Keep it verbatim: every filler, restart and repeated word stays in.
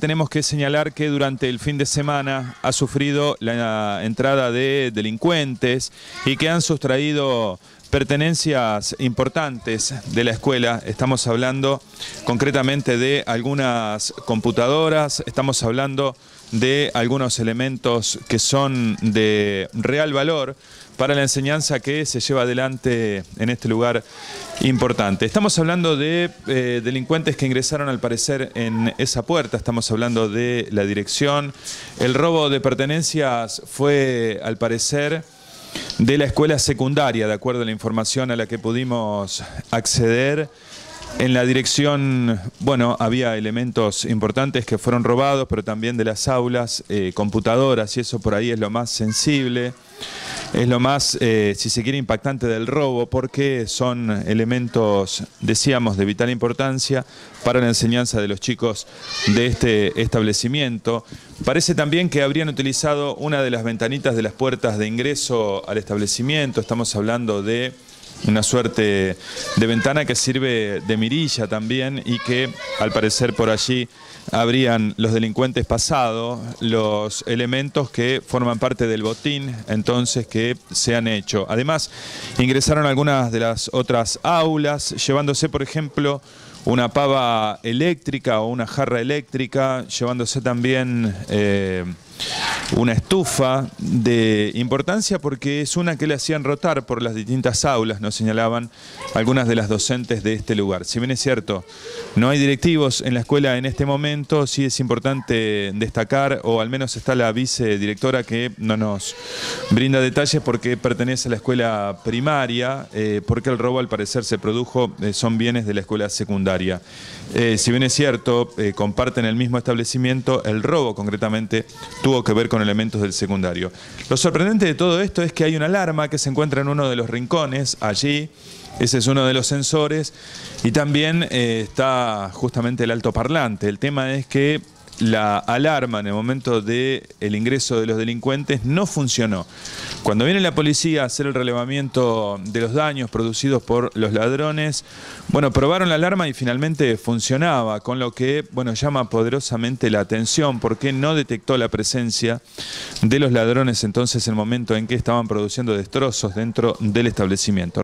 tenemos que señalar que durante el fin de semana ha sufrido la entrada de delincuentes y que han sustraído pertenencias importantes de la escuela. Estamos hablando concretamente de algunas computadoras, estamos hablando de algunos elementos que son de real valor para la enseñanza que se lleva adelante en este lugar importante. Estamos hablando de eh, delincuentes que ingresaron al parecer en esa puerta, estamos hablando de la dirección. El robo de pertenencias fue al parecer de la escuela secundaria, de acuerdo a la información a la que pudimos acceder. En la dirección, bueno, había elementos importantes que fueron robados, pero también de las aulas, eh, computadoras, y eso por ahí es lo más sensible, es lo más, eh, si se quiere, impactante del robo, porque son elementos, decíamos, de vital importancia para la enseñanza de los chicos de este establecimiento. Parece también que habrían utilizado una de las ventanitas de las puertas de ingreso al establecimiento. Estamos hablando de una suerte de ventana que sirve de mirilla también y que al parecer por allí habrían los delincuentes pasado, los elementos que forman parte del botín entonces que se han hecho. Además ingresaron algunas de las otras aulas llevándose por ejemplo una pava eléctrica o una jarra eléctrica, llevándose también eh, una estufa de importancia porque es una que le hacían rotar por las distintas aulas, nos señalaban algunas de las docentes de este lugar. Si bien es cierto, no hay directivos en la escuela en este momento, sí es importante destacar, o al menos está la vicedirectora que no nos brinda detalles porque pertenece a la escuela primaria, eh, porque el robo al parecer se produjo, eh, son bienes de la escuela secundaria. Eh, si bien es cierto, eh, comparten el mismo establecimiento, el robo concretamente tuvo que ver con elementos del secundario. Lo sorprendente de todo esto es que hay una alarma que se encuentra en uno de los rincones, allí, ese es uno de los sensores, y también eh, está justamente el altoparlante. El tema es que la alarma en el momento del ingreso de los delincuentes no funcionó. Cuando viene la policía a hacer el relevamiento de los daños producidos por los ladrones, bueno, probaron la alarma y finalmente funcionaba, con lo que, bueno, llama poderosamente la atención porque no detectó la presencia de los ladrones entonces en el momento en que estaban produciendo destrozos dentro del establecimiento.